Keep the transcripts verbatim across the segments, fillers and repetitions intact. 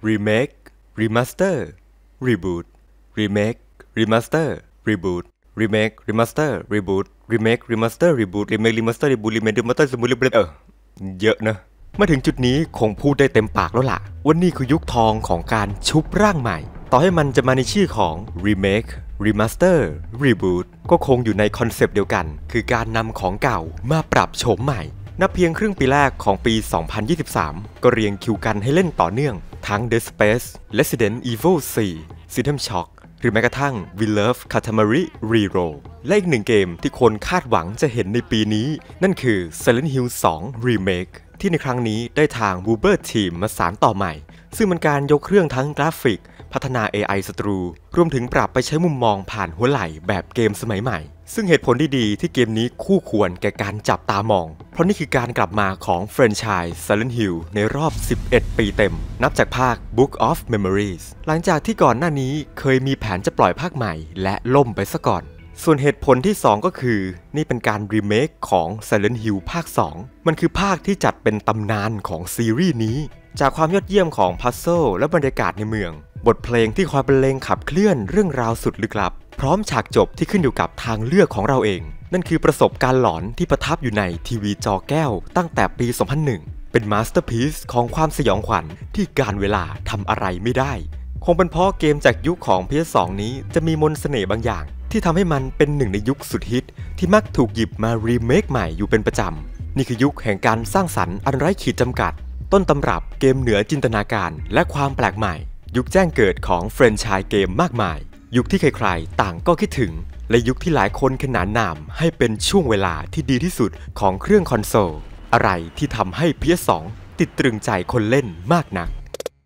remake remaster reboot remake remaster reboot remake remaster reboot remake remaster reboot remake remaster reboot remake remasterสมมุติเออเยอะนะมาถึงจุดนี้คงพูดได้เต็มปากแล้วล่ะว่านี่คือยุคทองของการชุบร่างใหม่ต่อให้มันจะมาในชื่อของ remake remaster reboot ก็คงอยู่ในคอนเซปต์เดียวกันคือการนำของเก่ามาปรับโฉมใหม่นับเพียงครึ่งปีแรกของปี สองพันยี่สิบสาม ก็เรียงคิวกันให้เล่นต่อเนื่องทั้ง Dead Space Resident Evil โฟร์ System Shock หรือแม้กระทั่ง We Love Katamari Reroll และอีกหนึ่งเกมที่คนคาดหวังจะเห็นในปีนี้นั่นคือ Silent Hill ทู Remake ที่ในครั้งนี้ได้ทาง Woober Team มาสานต่อใหม่ซึ่งมันการยกเครื่องทั้งกราฟิกพัฒนา เอ ไอ ศัตรูรวมถึงปรับไปใช้มุมมองผ่านหัวไหล่แบบเกมสมัยใหม่ซึ่งเหตุผลที่ดีที่เกมนี้คู่ควรแก่การจับตามองเพราะนี่คือการกลับมาของแฟรนไชส์ Silent Hill ในรอบสิบเอ็ดปีเต็มนับจากภาค Book of Memories หลังจากที่ก่อนหน้านี้เคยมีแผนจะปล่อยภาคใหม่และล่มไปซะก่อนส่วนเหตุผลที่สองก็คือนี่เป็นการรีเมคของ Silent Hill ภาคสองมันคือภาคที่จัดเป็นตำนานของซีรีส์นี้จากความยอดเยี่ยมของพัซเซิลและบรรยากาศในเมืองบทเพลงที่คอยบรรเลงขับเคลื่อนเรื่องราวสุดลึกลับพร้อมฉากจบที่ขึ้นอยู่กับทางเลือกของเราเองนั่นคือประสบการณ์หลอนที่ประทับอยู่ในทีวีจอแก้วตั้งแต่ปี สองพันหนึ่ง เป็นมาสเตอร์พีซของความสยองขวัญที่การเวลาทำอะไรไม่ได้คงเป็นเพราะเกมจากยุคของ พี เอส สอง นี้จะมีมนต์เสน่ห์บางอย่างที่ทำให้มันเป็นหนึ่งในยุคสุดฮิตที่มักถูกหยิบมารีเมคใหม่อยู่เป็นประจำนี่คือยุคแห่งการสร้างสรรค์อันไร้ขีดจำกัดต้นตำรับเกมเหนือจินตนาการและความแปลกใหม่ยุคแจ้งเกิดของแฟรนไชส์เกมมากมายยุคที่ใครๆต่างก็คิดถึงและยุคที่หลายคนขนานนามให้เป็นช่วงเวลาที่ดีที่สุดของเครื่องคอนโซลอะไรที่ทำให้ พี เอส สอง ติดตรึงใจคนเล่นมากนัก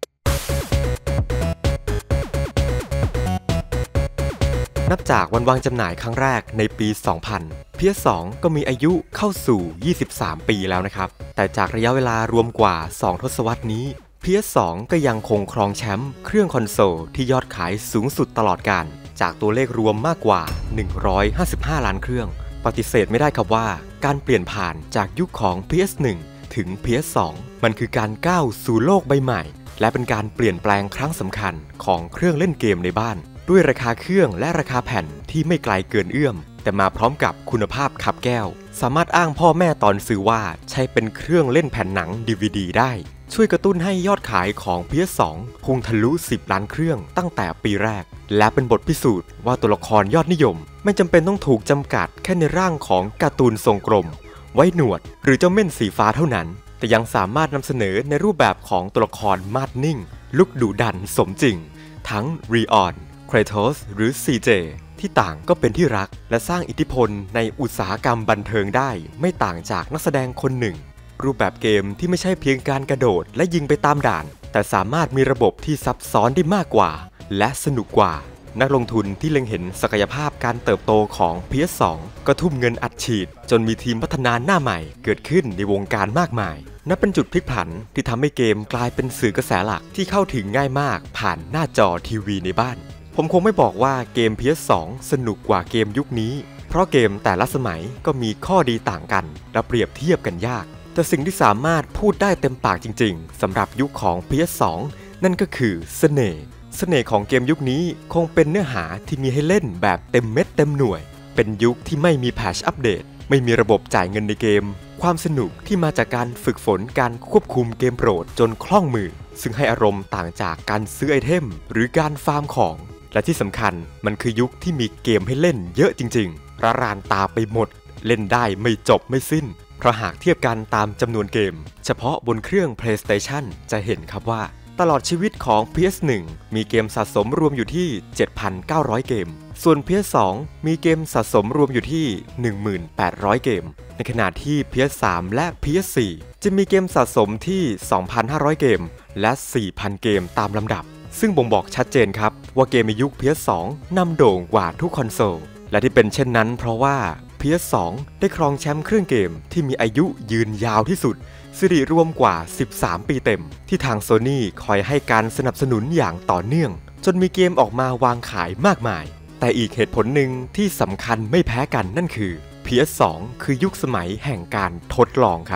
นับจากวันวางจำหน่ายครั้งแรกในปี สองพัน พี เอส สอง ก็มีอายุเข้าสู่ ยี่สิบสาม ปีแล้วนะครับแต่จากระยะเวลารวมกว่า สอง ทศวรรษนี้ พี เอส สอง ก็ยังคงครองแชมป์เครื่องคอนโซลที่ยอดขายสูงสุดตลอดกาลจากตัวเลขรวมมากกว่า หนึ่งร้อยห้าสิบห้า ล้านเครื่องปฏิเสธไม่ได้ครับว่าการเปลี่ยนผ่านจากยุคของ พี เอส หนึ่ง ถึง พี เอส สอง มันคือการก้าวสู่โลกใบใหม่และเป็นการเปลี่ยนแปลงครั้งสำคัญของเครื่องเล่นเกมในบ้านด้วยราคาเครื่องและราคาแผ่นที่ไม่ไกลเกินเอื้อมแต่มาพร้อมกับคุณภาพขับแก้วสามารถอ้างพ่อแม่ตอนซื้อว่าใช้เป็นเครื่องเล่นแผ่นหนัง ดี วี ดี ได้ช่วยกระตุ้นให้ยอดขายของ พี เอส สอง พุ่งทะลุสิบล้านเครื่องตั้งแต่ปีแรกและเป็นบทพิสูจน์ว่าตัวละครยอดนิยมไม่จำเป็นต้องถูกจำกัดแค่ในร่างของการ์ตูนทรงกลมไว้หนวดหรือเจ้าเม่นสีฟ้าเท่านั้นแต่ยังสามารถนำเสนอในรูปแบบของตัวละครมาดนิ่งลุกดุดันสมจริงทั้งรีออนเครโทสหรือ ซี เจ ที่ต่างก็เป็นที่รักและสร้างอิทธิพลในอุตสาหกรรมบันเทิงได้ไม่ต่างจากนักแสดงคนหนึ่งรูปแบบเกมที่ไม่ใช่เพียงการกระโดดและยิงไปตามด่านแต่สามารถมีระบบที่ซับซ้อนได้มากกว่าและสนุกกว่านักลงทุนที่เล็งเห็นศักยภาพการเติบโตของ พี เอส สอง ก็ทุ่มเงินอัดฉีดจนมีทีมพัฒนาหน้าใหม่เกิดขึ้นในวงการมากมายนับเป็นจุดพลิกผันที่ทำให้เกมกลายเป็นสื่อกระแสหลักที่เข้าถึงง่ายมากผ่านหน้าจอทีวีในบ้านผมคงไม่บอกว่าเกม พี เอส สอง สนุกกว่าเกมยุคนี้เพราะเกมแต่ละสมัยก็มีข้อดีต่างกันและเปรียบเทียบกันยากแต่สิ่งที่สามารถพูดได้เต็มปากจริงๆสำหรับยุคของ พี เอส สอง นั่นก็คือเสน่ห์เสน่ห์ของเกมยุคนี้คงเป็นเนื้อหาที่มีให้เล่นแบบเต็มเม็ดเต็มหน่วยเป็นยุคที่ไม่มีแพทช์อัปเดตไม่มีระบบจ่ายเงินในเกมความสนุกที่มาจากการฝึกฝนการควบคุมเกมโปรดจนคล่องมือซึ่งให้อารมณ์ต่างจากการซื้อไอเทมหรือการฟาร์มของและที่สำคัญมันคือยุคที่มีเกมให้เล่นเยอะจริงๆระรานตาไปหมดเล่นได้ไม่จบไม่สิ้นเพราะหากเทียบกันตามจำนวนเกมเฉพาะบนเครื่อง PlayStation จะเห็นครับว่าตลอดชีวิตของ พี เอส หนึ่ง มีเกมสะสมรวมอยู่ที่ เจ็ดพันเก้าร้อย เกมส่วน พี เอส สอง มีเกมสะสมรวมอยู่ที่ หนึ่งพันแปดร้อย เกมในขณะที่ พี เอส สาม และ พี เอส สี่ จะมีเกมสะสมที่ สองพันห้าร้อย เกมและ สี่พัน เกมตามลำดับซึ่งบ่งบอกชัดเจนครับว่าเกมในยุค พี เอส สอง นำโด่งกว่าทุกคอนโซลและที่เป็นเช่นนั้นเพราะว่า พี เอส สอง ได้ครองแชมป์เครื่องเกมที่มีอายุยืนยาวที่สุดสิริรวมกว่าสิบสามปีเต็มที่ทาง Sony คอยให้การสนับสนุนอย่างต่อเนื่องจนมีเกมออกมาวางขายมากมายแต่อีกเหตุผลหนึ่งที่สำคัญไม่แพ้กันนั่นคือ พี เอส สอง คือยุคสมัยแห่งการทดลองครับท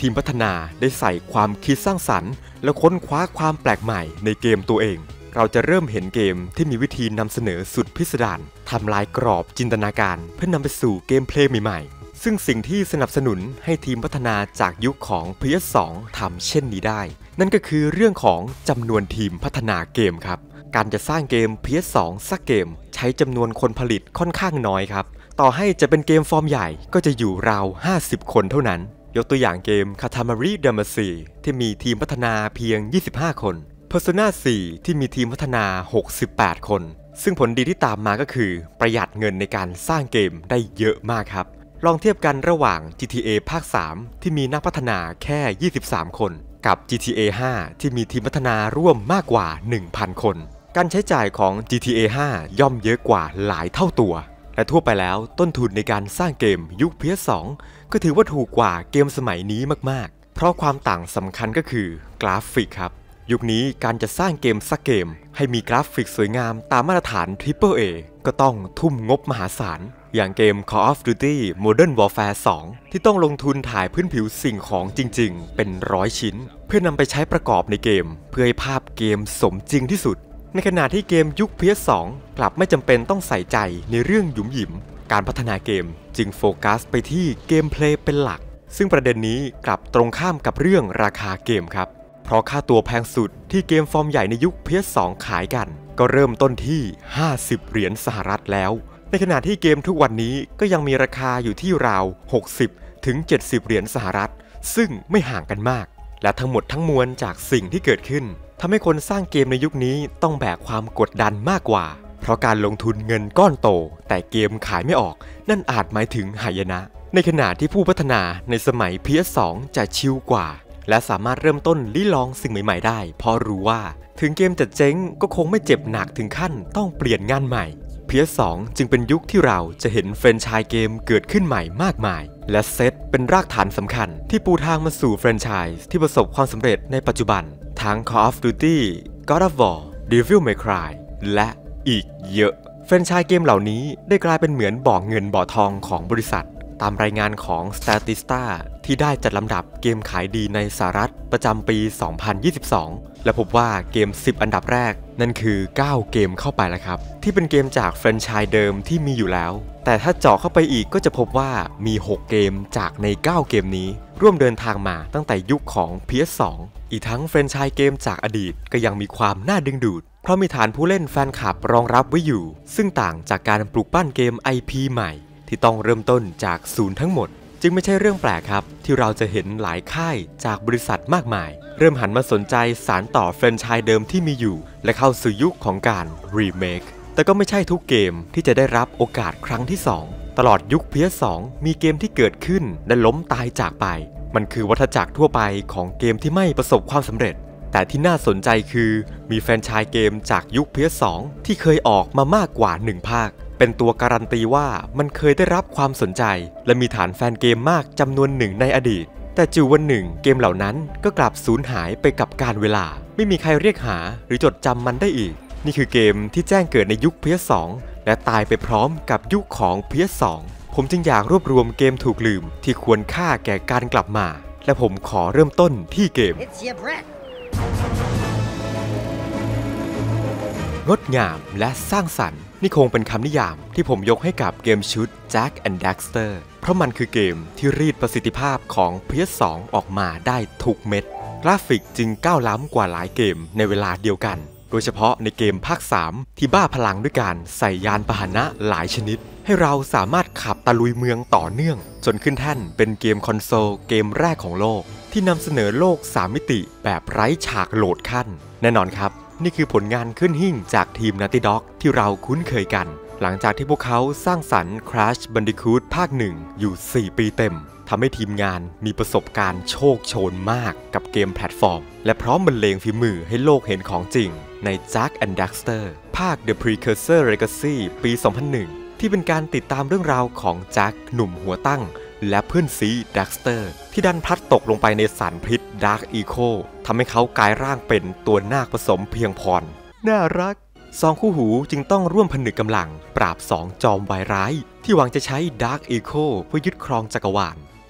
ทีมพัฒนาได้ใส่ความคิดสร้างสรรค์และค้นคว้าความแปลกใหม่ในเกมตัวเองเราจะเริ่มเห็นเกมที่มีวิธีนำเสนอสุดพิสดารทำลายกรอบจินตนาการเพื่อนำไปสู่เกมเพลย์ใหม่ๆซึ่งสิ่งที่สนับสนุนให้ทีมพัฒนาจากยุคของ พี เอส สอง ทำเช่นนี้ได้นั่นก็คือเรื่องของจำนวนทีมพัฒนาเกมครับการจะสร้างเกม พี เอส สอง สักเกมใช้จำนวนคนผลิตค่อนข้างน้อยครับต่อให้จะเป็นเกมฟอร์มใหญ่ก็จะอยู่ราวห้าสิบคนเท่านั้นยกตัวอย่างเกม Katamari Damacy ที่มีทีมพัฒนาเพียงยี่สิบห้าคน Persona โฟร์ ที่มีทีมพัฒนาหกสิบแปดคนซึ่งผลดีที่ตามมาก็คือประหยัดเงินในการสร้างเกมได้เยอะมากครับลองเทียบกันระหว่าง จี ที เอ ภาค สาม ที่มีนักพัฒนาแค่ยี่สิบสามคนกับ จี ที เอ ไฟว์ ที่มีทีมพัฒนาร่วมมากกว่า หนึ่งพัน คนการใช้จ่ายของ จี ที เอ ไฟว์ ย่อมเยอะกว่าหลายเท่าตัวและทั่วไปแล้วต้นทุนในการสร้างเกมยุค พี เอส สอง ก็ถือว่าถูกกว่าเกมสมัยนี้มากๆเพราะความต่างสำคัญก็คือกราฟิกครับยุคนี้การจะสร้างเกมสักเกมให้มีกราฟิกสวยงามตามมาตรฐาน ทริปเปิลเอ ก็ต้องทุ่มงบมหาศาลอย่างเกม Call of Duty Modern Warfare สอง ที่ต้องลงทุนถ่ายพื้นผิวสิ่งของจริงๆเป็นร้อยชิ้นเพื่อนำไปใช้ประกอบในเกมเพื่อให้ภาพเกมสมจริงที่สุดในขณะที่เกมยุค พี เอส สอง กลับไม่จำเป็นต้องใส่ใจในเรื่องหยุมหยิมการพัฒนาเกมจึงโฟกัสไปที่เกมเพลย์เป็นหลักซึ่งประเด็นนี้กลับตรงข้ามกับเรื่องราคาเกมครับเพราะค่าตัวแพงสุดที่เกมฟอร์มใหญ่ในยุค พี เอส สอง ขายกันก็เริ่มต้นที่ห้าสิบเหรียญสหรัฐแล้วในขณะที่เกมทุกวันนี้ก็ยังมีราคาอยู่ที่ราวหกสิบถึงเจ็ดสิบเหรียญสหรัฐซึ่งไม่ห่างกันมากและทั้งหมดทั้งมวลจากสิ่งที่เกิดขึ้นทำให้คนสร้างเกมในยุคนี้ต้องแบกความกดดันมากกว่าเพราะการลงทุนเงินก้อนโตแต่เกมขายไม่ออกนั่นอาจหมายถึงหายนะในขณะที่ผู้พัฒนาในสมัย พี เอส สอง จะชิลกว่าและสามารถเริ่มต้นลิ้ลองสิ่งใหม่ๆได้เพราะรู้ว่าถึงเกมจะเจ๊งก็คงไม่เจ็บหนักถึงขั้นต้องเปลี่ยนงานใหม่ พี เอส สอง จึงเป็นยุคที่เราจะเห็นแฟรนไชส์เกมเกิดขึ้นใหม่มากมายและเซตเป็นรากฐานสำคัญที่ปูทางมาสู่แฟรนไชส์ที่ประสบความสำเร็จในปัจจุบันทั้ง Call of Duty God of War Devil May Cry และอีกเยอะแฟรนไชส์เกมเหล่านี้ได้กลายเป็นเหมือนบ่อเงินบ่อทองของบริษัทตามรายงานของ Statista ที่ได้จัดลำดับเกมขายดีในสหรัฐประจำปี สองพันยี่สิบสอง และพบว่าเกมสิบอันดับแรกนั่นคือเก้าเกมเข้าไปแล้วครับที่เป็นเกมจากแฟรนไชส์เดิมที่มีอยู่แล้วแต่ถ้าเจาะเข้าไปอีกก็จะพบว่ามีหกเกมจากในเก้าเกมนี้ร่วมเดินทางมาตั้งแต่ยุคของ พี เอส สอง อีกทั้งแฟรนไชส์เกมจากอดีตก็ยังมีความน่าดึงดูดเพราะมีฐานผู้เล่นแฟนคลับรองรับไว้อยู่ซึ่งต่างจากการปลูกปั้นเกม ไอ พี ใหม่ที่ต้องเริ่มต้นจากศูนย์ทั้งหมดจึงไม่ใช่เรื่องแปลกครับที่เราจะเห็นหลายค่ายจากบริษัทมากมายเริ่มหันมาสนใจสานต่อแฟรนไชส์เดิมที่มีอยู่และเข้าสู่ยุคของการรีเมคแต่ก็ไม่ใช่ทุกเกมที่จะได้รับโอกาสครั้งที่สองตลอดยุค พี เอส สอง มีเกมที่เกิดขึ้นและล้มตายจากไปมันคือวัฏจักรทั่วไปของเกมที่ไม่ประสบความสำเร็จแต่ที่น่าสนใจคือมีแฟรนไชส์เกมจากยุค พี เอส สอง ที่เคยออกมามากกว่าหนึ่งภาคเป็นตัวการันตีว่ามันเคยได้รับความสนใจและมีฐานแฟนเกมมากจำนวนหนึ่งในอดีตแต่จู่วันหนึ่งเกมเหล่านั้นก็กลับสูญหายไปกับกาลเวลาไม่มีใครเรียกหาหรือจดจำมันได้อีกนี่คือเกมที่แจ้งเกิดในยุค พี เอส สอง และตายไปพร้อมกับยุคของ พี เอส สอง ผมจึงอยากรวบรวมเกมถูกลืมที่ควรค่าแก่การกลับมาและผมขอเริ่มต้นที่เกมงดงามและสร้างสรรค์นี่คงเป็นคำนิยามที่ผมยกให้กับเกมชุด Jak and Daxter เพราะมันคือเกมที่รีดประสิทธิภาพของ พี เอส สอง ออกมาได้ทุกเม็ดกราฟิกจึงก้าวล้ำกว่าหลายเกมในเวลาเดียวกันโดยเฉพาะในเกมภาค สาม ที่บ้าพลังด้วยการใส่ยานพาหนะหลายชนิดให้เราสามารถขับตะลุยเมืองต่อเนื่องจนขึ้นแท่นเป็นเกมคอนโซลเกมแรกของโลกที่นำเสนอโลกสามมิติแบบไร้ฉากโหลดขั้นแน่นอนครับนี่คือผลงานขึ้นหิ่งจากทีม Naughty Dog ที่เราคุ้นเคยกันหลังจากที่พวกเขาสร้างสรรค์ Crash Bandicoot ภาคหนึ่งอยู่สี่ปีเต็มทำให้ทีมงานมีประสบการณ์โชคโชนมากกับเกมแพลตฟอร์มและพร้อมบรรเลงฝีมือให้โลกเห็นของจริงใน Jak and Daxter ภาค The Precursor Legacy ปี สองพันหนึ่ง ที่เป็นการติดตามเรื่องราวของแจ็คหนุ่มหัวตั้งและเพื่อนซีดักสเตอร์ที่ดันพลัดตกลงไปในสารพิษดาร์กอีโคทำให้เขากลายร่างเป็นตัวนาคผสมเพียงพรน่ารักสองคู่หูจึงต้องร่วมผนึกกำลังปราบสองจอมวายร้ายที่หวังจะใช้ดาร์กอีโคเพื่อยึดครองจักรวาล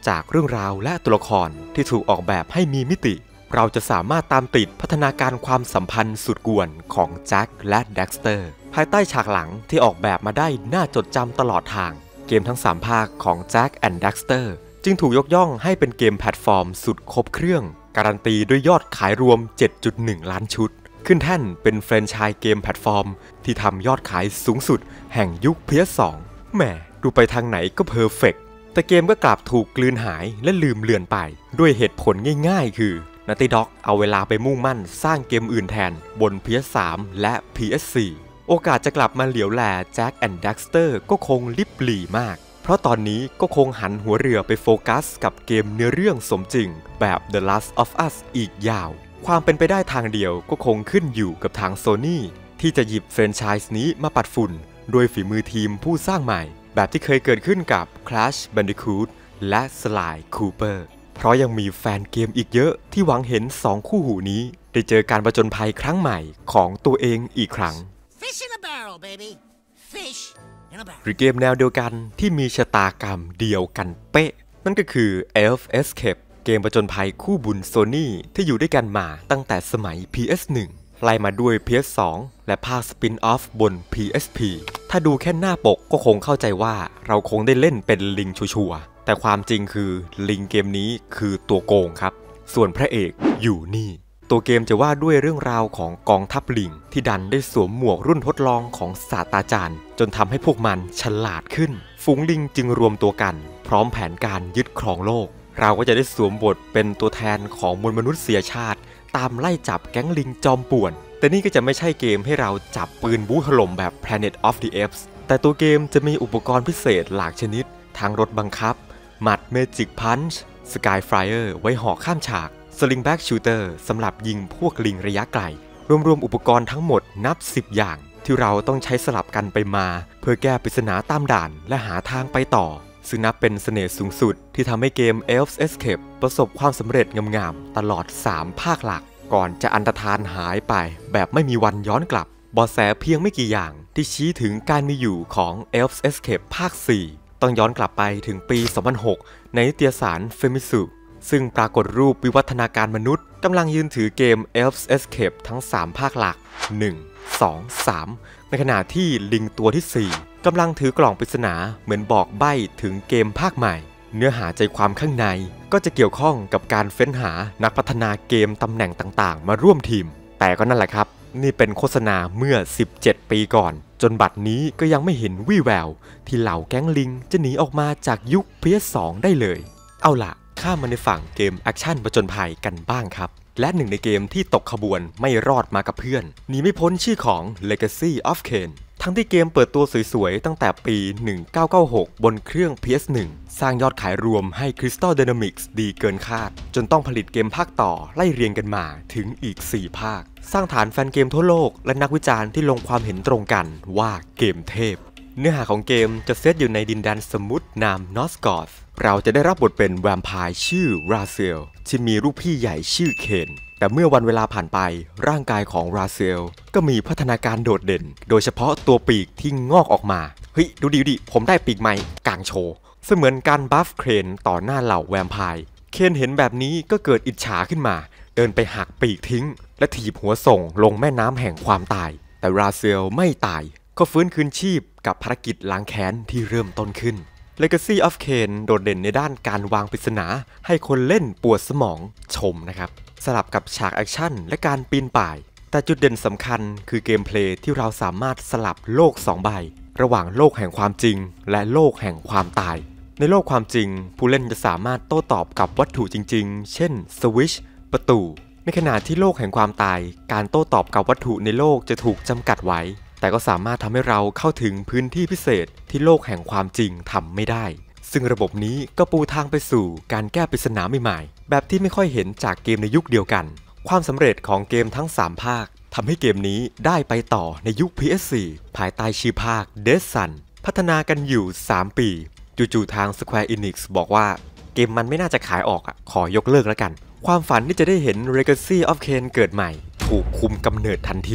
จากเรื่องราวและตัวละครที่ถูกออกแบบให้มีมิติเราจะสามารถตามติดพัฒนาการความสัมพันธ์สุดกวนของแจ็คและเด็กสเตอร์ภายใต้ฉากหลังที่ออกแบบมาได้น่าจดจำตลอดทางเกมทั้งสามภาคของแจ็คและเด็กสเตอร์จึงถูกยกย่องให้เป็นเกมแพลตฟอร์มสุดครบเครื่องการันตีด้วยยอดขายรวม เจ็ดจุดหนึ่ง ล้านชุดขึ้นแท่นเป็นแฟรนไชส์เกมแพลตฟอร์มที่ทำยอดขายสูงสุดแห่งยุค พี เอส สอง แหมดูไปทางไหนก็เพอร์เฟกต์แต่เกมก็กลับถูกกลืนหายและลืมเลือนไปด้วยเหตุผลง่ายๆคือ Naughty Dog เอาเวลาไปมุ่งมั่นสร้างเกมอื่นแทนบน พี เอส สาม และ พี เอส โฟร์ โอกาสจะกลับมาเหลียวแลแจ็คและเด็กสเตอร์ก็คงลิบหลี่มากเพราะตอนนี้ก็คงหันหัวเรือไปโฟกัสกับเกมเนื้อเรื่องสมจริงแบบ The Last of Us อีกยาวความเป็นไปได้ทางเดียวก็คงขึ้นอยู่กับทาง Sony ที่จะหยิบแฟรนไชส์นี้มาปัดฝุ่นโดยฝีมือทีมผู้สร้างใหม่แบบที่เคยเกิดขึ้นกับ Crash Bandicoot และ Sly Cooper เพราะยังมีแฟนเกมอีกเยอะที่หวังเห็นสองคู่หูนี้ได้เจอการผจญภัยครั้งใหม่ของตัวเองอีกครั้ง Fish in a barrel, baby. Fish in a barrel. หรือเกมแนวเดียวกันที่มีชะตากรรมเดียวกันเป๊ะนั่นก็คือ Elf Escape เกมผจญภัยคู่บุญ Sony ที่อยู่ด้วยกันมาตั้งแต่สมัย พี เอส หนึ่ง ไล่มาด้วย พี เอส สอง และภาคสปินออฟบน พี เอส พี ถ้าดูแค่หน้าปกก็คงเข้าใจว่าเราคงได้เล่นเป็นลิงชัวร์ๆแต่ความจริงคือลิงเกมนี้คือตัวโกงครับส่วนพระเอกอยู่นี่ตัวเกมจะว่าด้วยเรื่องราวของกองทัพลิงที่ดันได้สวมหมวกรุ่นทดลองของศาสตราจารย์จนทำให้พวกมันฉลาดขึ้นฝูงลิงจึงรวมตัวกันพร้อมแผนการยึดครองโลกเราก็จะได้สวมบทเป็นตัวแทนของมวลมนุษยชาติตามไล่จับแก๊งลิงจอมป่วนแต่นี่ก็จะไม่ใช่เกมให้เราจับปืนบู๊ถล่มแบบ Planet of the Apes แต่ตัวเกมจะมีอุปกรณ์พิเศษหลากชนิดทั้งรถบังคับหมัด Magic Punch Sky Flyer ไว้ห่อข้ามฉาก Slingback Shooter สำหรับยิงพวกลิงระยะไกลรวมๆอุปกรณ์ทั้งหมดนับสิบอย่างที่เราต้องใช้สลับกันไปมาเพื่อแก้ปริศนาตามด่านและหาทางไปต่อซึ่งนับเป็นเสน่ห์สูงสุดที่ทำให้เกม Elf Escape ประสบความสำเร็จงามๆตลอดสามภาคหลักก่อนจะอันตรธานหายไปแบบไม่มีวันย้อนกลับเบาะแสเพียงไม่กี่อย่างที่ชี้ถึงการมีอยู่ของ Elf Escape ภาค สี่ ต้องย้อนกลับไปถึงปี สองพันหก ในนิตยสาร Famitsu ซึ่งปรากฏรูปวิวัฒนาการมนุษย์กำลังยืนถือเกม Elf Escape ทั้ง สาม ภาคหลัก หนึ่ง สอง สาม ในขณะที่ลิงตัวที่ สี่ กำลังถือกล่องปริศนาเหมือนบอกใบ้ถึงเกมภาคใหม่เนื้อหาใจความข้างในก็จะเกี่ยวข้องกับการเฟ้นหานักพัฒนาเกมตำแหน่งต่างๆมาร่วมทีมแต่ก็นั่นแหละครับนี่เป็นโฆษณาเมื่อสิบเจ็ดปีก่อนจนบัดนี้ก็ยังไม่เห็นวี่แววที่เหล่าแก๊งลิงจะหนีออกมาจากยุค พี เอส สอง ได้เลยเอาล่ะข้ามมาในฝั่งเกมแอคชั่นผจญภัยกันบ้างครับและหนึ่งในเกมที่ตกขบวนไม่รอดมากับเพื่อนหนีไม่พ้นชื่อของ Legacy of Kain ทั้งที่เกมเปิดตัวสวยๆตั้งแต่ปี หนึ่งเก้าเก้าหก บนเครื่อง พี เอส หนึ่ง สร้างยอดขายรวมให้ Crystal Dynamics ดีเกินคาดจนต้องผลิตเกมภาคต่อไล่เรียงกันมาถึงอีก สี่ ภาคสร้างฐานแฟนเกมทั่วโลกและนักวิจารณ์ที่ลงความเห็นตรงกันว่าเกมเทพเนื้อหาของเกมจะเซตอยู่ในดินแดนสมุทรนามนอสกอธเราจะได้รับบทเป็นแวมไพร์ชื่อราเซลที่มีลูกพี่ใหญ่ชื่อเคนแต่เมื่อวันเวลาผ่านไปร่างกายของราเซลก็มีพัฒนาการโดดเด่นโดยเฉพาะตัวปีกที่งอกออกมาเฮ้ยดูดิดิผมได้ปีกใหม่กางโชว์เสมือนการบัฟเคนต่อหน้าเหล่าแวมไพร์เคนเห็นแบบนี้ก็เกิดอิจฉาขึ้นมาเดินไปหักปีกทิ้งและถีบหัวส่งลงแม่น้ำแห่งความตายแต่ราเซลไม่ตายก็ฟื้นคืนชีพกับภารกิจล้างแค้นที่เริ่มต้นขึ้น Legacy of Kain โดดเด่นในด้านการวางปริศนาให้คนเล่นปวดสมองชมนะครับสลับกับฉากแอคชั่นและการปีนป่ายแต่จุดเด่นสำคัญคือเกมเพลย์ที่เราสามารถสลับโลกสองใบระหว่างโลกแห่งความจริงและโลกแห่งความตายในโลกความจริงผู้เล่นจะสามารถโต้ตอบกับวัตถุจริงๆเช่นสวิตช์ประตูในขณะที่โลกแห่งความตายการโต้ตอบกับวัตถุในโลกจะถูกจำกัดไว้แต่ก็สามารถทำให้เราเข้าถึงพื้นที่พิเศษที่โลกแห่งความจริงทำไม่ได้ซึ่งระบบนี้ก็ปูทางไปสู่การแก้ปริศนาใหม่ๆแบบที่ไม่ค่อยเห็นจากเกมในยุคเดียวกันความสำเร็จของเกมทั้งสามภาคทำให้เกมนี้ได้ไปต่อในยุค พี เอส โฟร์ ภายใต้ชื่อภาค Dead Sun พัฒนากันอยู่สามปีจู่ๆทาง Square Enix บอกว่าเกมมันไม่น่าจะขายออกอ่ะขอยกเลิกแล้วกันความฝันที่จะได้เห็น Legacy of Kain เกิดใหม่ถูกคุมกำเนิดทันที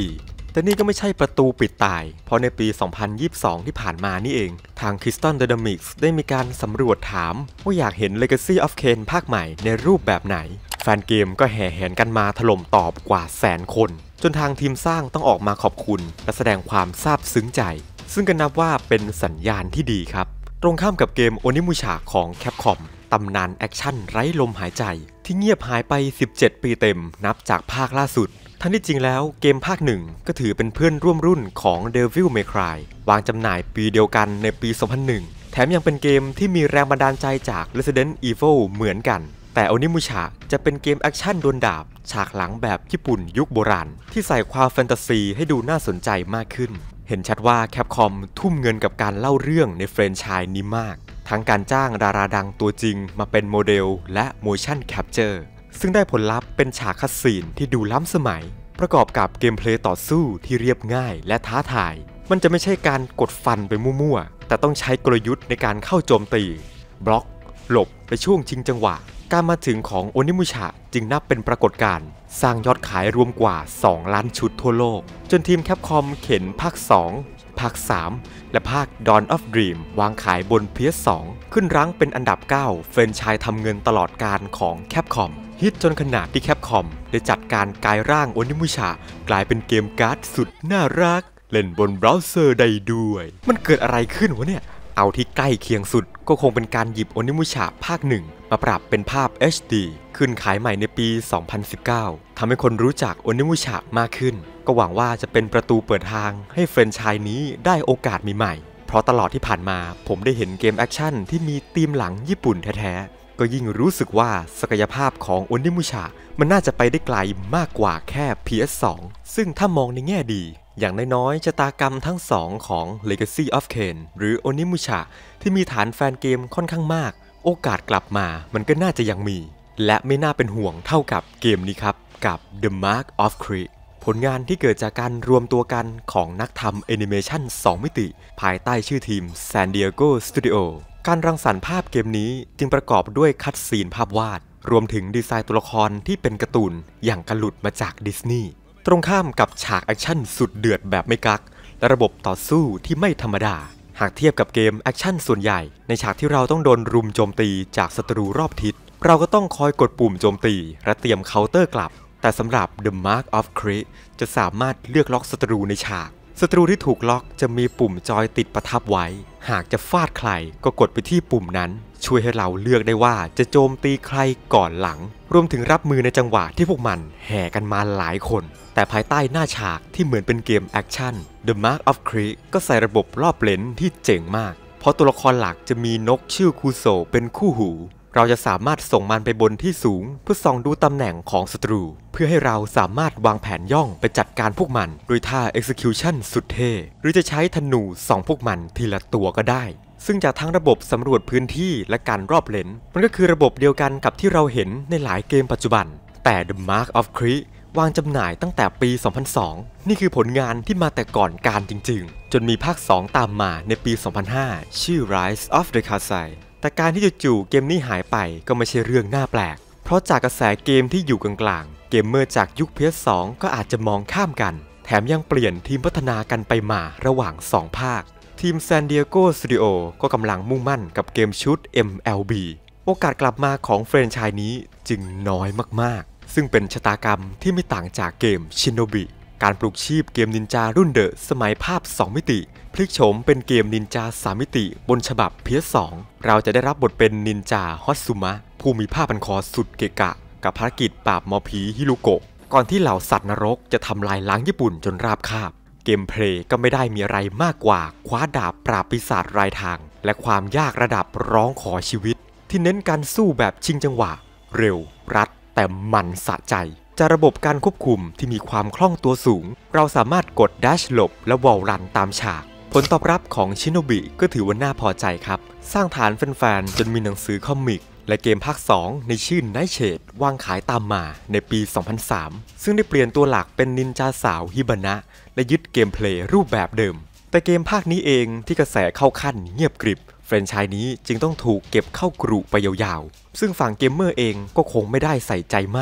แต่นี่ก็ไม่ใช่ประตูปิดตายเพราะในปี สองพันยี่สิบสอง ที่ผ่านมานี่เองทาง Crystal Dynamics ได้มีการสำรวจถามว่าอยากเห็น Legacy of Kain ภาคใหม่ในรูปแบบไหนแฟนเกมก็แห่แหนกันมาถล่มตอบกว่าแสนคนจนทางทีมสร้างต้องออกมาขอบคุณและแสดงความซาบซึ้งใจซึ่งก็นับว่าเป็นสัญญาณที่ดีครับตรงข้ามกับเกม Onimusha ของ Capcom ตำนานแอคชั่นไร้ลมหายใจที่เงียบหายไปสิบเจ็ดปีเต็มนับจากภาคล่าสุดทั้งที่จริงแล้วเกมภาคหนึ่งก็ถือเป็นเพื่อนร่วมรุ่นของ Devil May Cry วางจำหน่ายปีเดียวกันในปี สองพันหนึ่ง แถมยังเป็นเกมที่มีแรงบันดาลใจจาก Resident Evil เหมือนกันแต่ Onimusha จะเป็นเกมแอคชั่นดวลดาบฉากหลังแบบญี่ปุ่นยุคโบราณที่ใส่ความแฟนตาซีให้ดูน่าสนใจมากขึ้นเห็นชัดว่า Capcom ทุ่มเงินกับการเล่าเรื่องในแฟรนไชส์นี้มากทั้งการจ้างดาราดังตัวจริงมาเป็นโมเดลและ motion capture ซึ่งได้ผลลัพธ์เป็นฉากคัสซีนที่ดูล้ำสมัยประกอบกับเกมเพลย์ต่อสู้ที่เรียบง่ายและท้าทายมันจะไม่ใช่การกดฟันไปมั่วๆแต่ต้องใช้กลยุทธ์ในการเข้าโจมตีบล็อกหลบในช่วงชิงจังหวะการมาถึงของ Onimusha จึงนับเป็นปรากฏการณ์สร้างยอดขายรวมกว่าสองล้านชุดทั่วโลกจนทีม Capcom เข็นภาคสองภาคสามและภาค Dawn of Dream วางขายบน พี เอส สอง ขึ้นรั้งเป็นอันดับเก้าแฟรนไชส์ทำเงินตลอดการของ Capcom ฮิตจนขนาดที่ Capcom ได้จัดการกลายร่าง Onimusha กลายเป็นเกมการ์ดสุดน่ารักเล่นบนเบราว์เซอร์ได้ด้วยมันเกิดอะไรขึ้นวะเนี่ยเอาที่ใกล้เคียงสุดก็คงเป็นการหยิบ Onimusha ภาคหนึ่งมาปรับเป็นภาพ เอช ดี ขึ้นขายใหม่ในปี สองพันสิบเก้า ทำให้คนรู้จัก Onimusha มากขึ้นก็หวังว่าจะเป็นประตูเปิดทางให้แฟรนไชส์นี้ได้โอกาสใหม่ๆเพราะตลอดที่ผ่านมาผมได้เห็นเกมแอคชั่นที่มีธีมหลังญี่ปุ่นแท้ๆก็ยิ่งรู้สึกว่าศักยภาพของ Onimusha มันน่าจะไปได้ไกลมากกว่าแค่ พี เอส สอง ซึ่งถ้ามองในแง่ดีอย่างน้อยๆชะตากรรมทั้งสองของ Legacy of Kain หรือ Onimusha ที่มีฐานแฟนเกมค่อนข้างมากโอกาสกลับมามันก็น่าจะยังมีและไม่น่าเป็นห่วงเท่ากับเกมนี้ครับกับ The Mark of Cree ผลงานที่เกิดจากการรวมตัวกันของนักทำแอนิเมชันสองมิติภายใต้ชื่อทีม San Diego Studio การรังสรรค์ภาพเกมนี้จึงประกอบด้วยคัตซีนภาพวาดรวมถึงดีไซน์ตัวละครที่เป็นการ์ตูนอย่างกระหลุดมาจากดิสนีย์ตรงข้ามกับฉากแอคชั่นสุดเดือดแบบไม่กักและระบบต่อสู้ที่ไม่ธรรมดาหากเทียบกับเกมแอคชั่นส่วนใหญ่ในฉากที่เราต้องโดนรุมโจมตีจากศัตรูรอบทิศเราก็ต้องคอยกดปุ่มโจมตีและเตรียมเคาน์เตอร์กลับแต่สำหรับ The Mark of Cree จะสามารถเลือกล็อกศัตรูในฉากศัตรูที่ถูกล็อกจะมีปุ่มจอยติดประทับไว้หากจะฟาดใครก็กดไปที่ปุ่มนั้นช่วยให้เราเลือกได้ว่าจะโจมตีใครก่อนหลังรวมถึงรับมือในจังหวะที่พวกมันแห่กันมาหลายคนแต่ภายใต้หน้าฉากที่เหมือนเป็นเกมแอคชั่น The Mark of Cree ก็ใส่ระบบรอบเลนที่เจ๋งมากเพราะตัวละครหลักจะมีนกชื่อคูโซเป็นคู่หูเราจะสามารถส่งมันไปบนที่สูงเพื่อส่องดูตำแหน่งของศัตรูเพื่อให้เราสามารถวางแผนย่องไปจัดการพวกมันโดยท่า Execution สุดเท่หรือจะใช้ธนูส่องพวกมันทีละตัวก็ได้ซึ่งจากทั้งระบบสำรวจพื้นที่และการรอบเลนมันก็คือระบบเดียวกันกับที่เราเห็นในหลายเกมปัจจุบันแต่ The Mark of Cree วางจำหน่ายตั้งแต่ปี สองพันสอง นี่คือผลงานที่มาแต่ก่อนการจริงๆจนมีภาคสองตามมาในปี สองพันห้า ชื่อ Rise of the Kaisai แต่การที่จู่ๆเกมนี้หายไปก็ไม่ใช่เรื่องน่าแปลกเพราะจากกระแสเกมที่อยู่กลางๆเกมเมอร์จากยุค พี เอส สอง ก็อาจจะมองข้ามกันแถมยังเปลี่ยนทีมพัฒนากันไปมาระหว่างสองภาคทีม San Diego Studio ก็กำลังมุ่งมั่นกับเกมชุด เอ็ม แอล บี โอกาสกลับมาของแฟรนไชส์นี้จึงน้อยมากๆซึ่งเป็นชะตากรรมที่ไม่ต่างจากเกม Shinobi การปลุกชีพเกมนินจารุ่นเดอะสมัยภาพสองมิติพลิกโฉมเป็นเกมนินจาสามมิติบนฉบับ พี เอส สอง เราจะได้รับบทเป็นนินจาฮอตซุมะผู้มีผ้าพันคอสุดเกะกะกับภารกิจปราบหมอผีฮิรุโกะก่อนที่เหล่าสัตว์นรกจะทำลายล้างญี่ปุ่นจนราบคาบเกมเพลย์ก็ไม่ได้มีอะไรมากกว่าคว้าดาบปราบปีศาจรายทางและความยากระดับร้องขอชีวิตที่เน้นการสู้แบบชิงจังหวะเร็วรัดแต่มันสะใจจากระบบการควบคุมที่มีความคล่องตัวสูงเราสามารถกดดัชหลบและวอลรันตามฉากผลตอบรับของชิโนบิก็ถือว่าน่าพอใจครับสร้างฐานแฟนๆจนมีหนังสือคอมิกและเกมภาคสองในชื่อ Nightshade วางขายตามมาในปี สองพันสาม ซึ่งได้เปลี่ยนตัวหลักเป็นนินจาสาวฮิบานะและยึดเกมเพลย์รูปแบบเดิมแต่เกมภาคนี้เองที่กระแสเข้าขั้นเงียบกริบแฟรนไชส์นี้จึงต้องถูกเก็บเข้ากรุไปยาวๆซึ่งฝั่งเกมเมอร์เองก็คงไม่ได้ใส่ใจมาก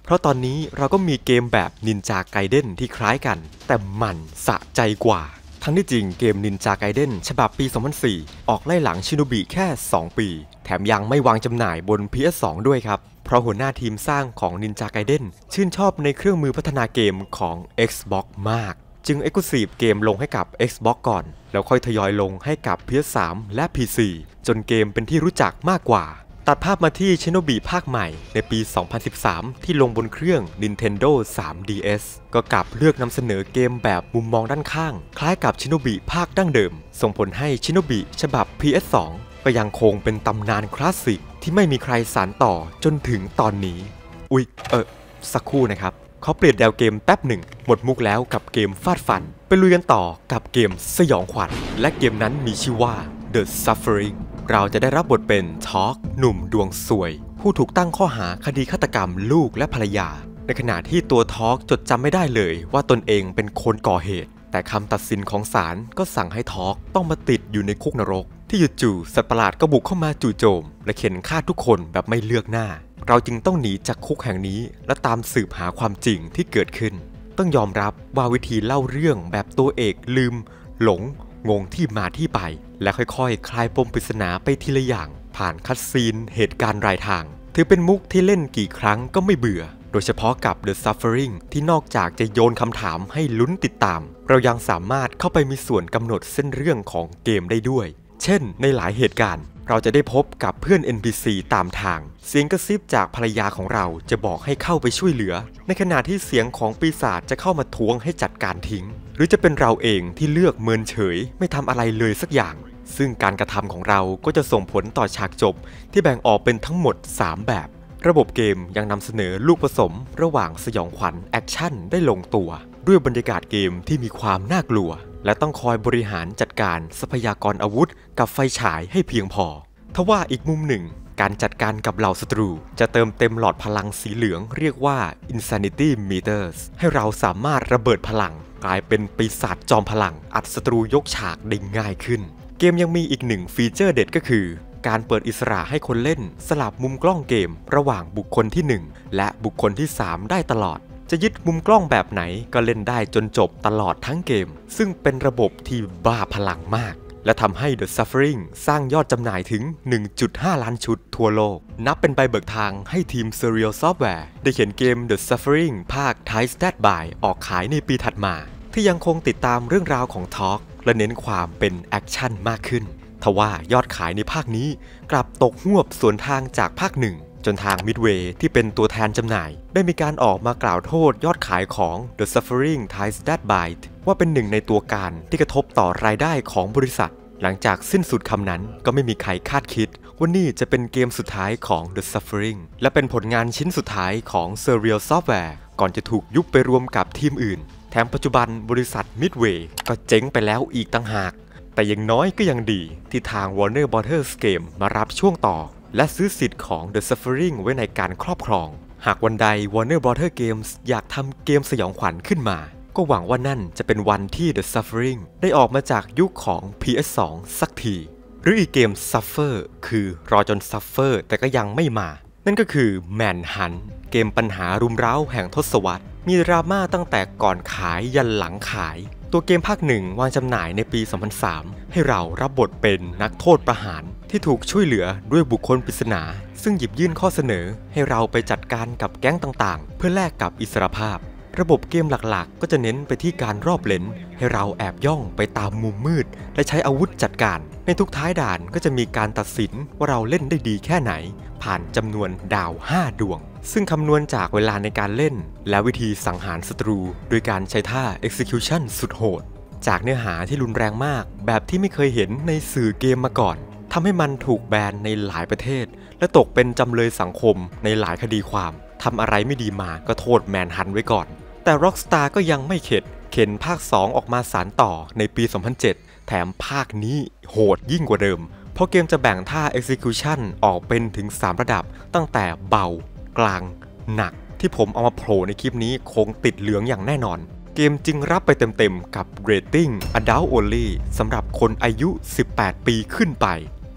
เพราะตอนนี้เราก็มีเกมแบบนินจาไกเด้นที่คล้ายกันแต่มันสะใจกว่าทั้งที่จริงเกมนินจาไกเด้นฉบับปี สองพันสี่ ออกไล่หลังชิโนบิแค่ สอง ปีแถมยังไม่วางจำหน่ายบน พี เอส สอง ด้วยครับเพราะหัวหน้าทีมสร้างของนินจาไกเด้นชื่นชอบในเครื่องมือพัฒนาเกมของ Xbox มากจึง Exclusive เกมลงให้กับ Xbox ก่อนแล้วค่อยทยอยลงให้กับ พี เอส สาม และ พี ซี จนเกมเป็นที่รู้จักมากกว่าตัดภาพมาที่ชิโนบิภาคใหม่ในปี สองพันสิบสาม ที่ลงบนเครื่อง Nintendo ทรี ดี เอส ก็กลับเลือกนำเสนอเกมแบบมุมมองด้านข้างคล้ายกับชิโนบิภาคดั้งเดิมส่งผลให้ชิโนบิฉบับ พี เอส สอง ก็ยังคงเป็นตำนานคลาสสิกที่ไม่มีใครสานต่อจนถึงตอนนี้อุ๊ยเออสักครู่นะครับเขาเปลี่ยนแนวเกมแป๊บหนึ่งหมดมุกแล้วกับเกมฟาดฟันไปลุยกันต่อกับเกมสยองขวัญและเกมนั้นมีชื่อว่า The Suffering เราจะได้รับบทเป็นทอล์กหนุ่มดวงสวยผู้ถูกตั้งข้อหาคดีฆาตกรรมลูกและภรรยาในขณะที่ตัวทอล์กจดจำไม่ได้เลยว่าตนเองเป็นคนก่อเหตุแต่คำตัดสินของศาลก็สั่งให้ทอล์กต้องมาติดอยู่ในคุกนรกที่จู่ๆสัตว์ประหลาดก็บุกเข้ามาจู่โจมและเข็นฆ่าทุกคนแบบไม่เลือกหน้าเราจึงต้องหนีจากคุกแห่งนี้และตามสืบหาความจริงที่เกิดขึ้นต้องยอมรับว่าวิธีเล่าเรื่องแบบตัวเอกลืมหลงงงที่มาที่ไปและค่อยๆ ค, คลายปมปริศนาไปทีละอย่างผ่านคัตซีนเหตุการณ์รายทางถือเป็นมุกที่เล่นกี่ครั้งก็ไม่เบื่อโดยเฉพาะกับ The Suffering ที่นอกจากจะโยนคำถามให้ลุ้นติดตามเรายังสามารถเข้าไปมีส่วนกำหนดเส้นเรื่องของเกมได้ด้วยเช่นในหลายเหตุการณ์เราจะได้พบกับเพื่อน เอ็น พี ซี ตามทางเสียงกระซิบจากภรรยาของเราจะบอกให้เข้าไปช่วยเหลือในขณะที่เสียงของปีศาจจะเข้ามาทวงให้จัดการทิ้งหรือจะเป็นเราเองที่เลือกเมินเฉยไม่ทำอะไรเลยสักอย่างซึ่งการกระทำของเราก็จะส่งผลต่อฉากจบที่แบ่งออกเป็นทั้งหมดสามแบบระบบเกมยังนำเสนอลูกผสมระหว่างสยองขวัญแอคชั่นได้ลงตัวด้วยบรรยากาศเกมที่มีความน่ากลัวและต้องคอยบริหารจัดการทรัพยากรอาวุธกับไฟฉายให้เพียงพอทว่าอีกมุมหนึ่งการจัดการกับเหล่าศัตรูจะเติมเต็มหลอดพลังสีเหลืองเรียกว่า Insanity Meters ให้เราสามารถระเบิดพลังกลายเป็นปีศาจจอมพลังอัดศัตรูยกฉากได้ง่ายขึ้นเกมยังมีอีกหนึ่งฟีเจอร์เด็ดก็คือการเปิดอิสระให้คนเล่นสลับมุมกล้องเกมระหว่างบุคคลที่หนึ่งและบุคคลที่สามได้ตลอดจะยึดมุมกล้องแบบไหนก็เล่นได้จนจบตลอดทั้งเกมซึ่งเป็นระบบที่บ้าพลังมากและทำให้ The Suffering สร้างยอดจำหน่ายถึง หนึ่งจุดห้า ล้านชุดทั่วโลกนับเป็นใบเบิกทางให้ทีม Surreal Software ได้เขียนเกม The Suffering ภาค Tied Dead by ออกขายในปีถัดมาที่ยังคงติดตามเรื่องราวของทอล์กและเน้นความเป็นแอคชั่นมากขึ้นทว่ายอดขายในภาคนี้กลับตกหวบสวนทางจากภาคหนึ่งจนทาง Midway ที่เป็นตัวแทนจำหน่ายได้มีการออกมากล่าวโทษยอดขายของ The Suffering Tied Dead by ว่าเป็นหนึ่งในตัวการที่กระทบต่อรายได้ของบริษัทหลังจากสิ้นสุดคำนั้นก็ไม่มีใครคาดคิดว่านี่จะเป็นเกมสุดท้ายของ The Suffering และเป็นผลงานชิ้นสุดท้ายของ Surreal Software ก่อนจะถูกยุบไปรวมกับทีมอื่นแถมปัจจุบันบริษัท Midway ก็เจ๊งไปแล้วอีกต่างหากแต่อย่างน้อยก็ยังดีที่ทาง Warner Brothers Game มารับช่วงต่อและซื้อสิทธิ์ของ The Suffering ไว้ในการครอบครองหากวันใด Warner Brothers Games อยากทำเกมสยองขวัญขึ้นมาก็หวังว่านั่นจะเป็นวันที่ The Suffering ได้ออกมาจากยุคของ พี เอส สอง สักทีหรืออีกเกม Suffer คือรอจน Suffer แต่ก็ยังไม่มานั่นก็คือ Manhunt เกมปัญหารุมเร้าแห่งทศวรรษมีดราม่าตั้งแต่ก่อนขายยันหลังขายตัวเกมภาคหนึ่งวางจำหน่ายในปี สองพันสาม ให้เรารับบทเป็นนักโทษประหารที่ถูกช่วยเหลือด้วยบุคคลปริศนาซึ่งหยิบยื่นข้อเสนอให้เราไปจัดการกับแก๊งต่างๆเพื่อแลกกับอิสรภาพระบบเกมหลักๆก็จะเน้นไปที่การรอบเลนให้เราแอบย่องไปตามมุมมืดและใช้อาวุธจัดการในทุกท้ายด่านก็จะมีการตัดสินว่าเราเล่นได้ดีแค่ไหนผ่านจำนวนดาวห้าดวงซึ่งคำนวณจากเวลาในการเล่นและวิธีสังหารศัตรูโดยการใช้ท่า execution สุดโหดจากเนื้อหาที่รุนแรงมากแบบที่ไม่เคยเห็นในสื่อเกมมาก่อนทำให้มันถูกแบนในหลายประเทศและตกเป็นจำเลยสังคมในหลายคดีความทำอะไรไม่ดีมาก็โทษแมนฮันไว้ก่อนแต่ Rockstar ก็ยังไม่เข็ดเข็นภาคสองออกมาสานต่อในปี สองพันเจ็ด แถมภาคนี้โหดยิ่งกว่าเดิมเพราะเกมจะแบ่งท่า execution ออกเป็นถึงสามระดับตั้งแต่เบากลางหนักที่ผมเอามาโผล่ในคลิปนี้คงติดเหลืองอย่างแน่นอนเกมจึงรับไปเต็มๆกับ Rating Adult Only สำหรับคนอายุสิบแปดปีขึ้นไป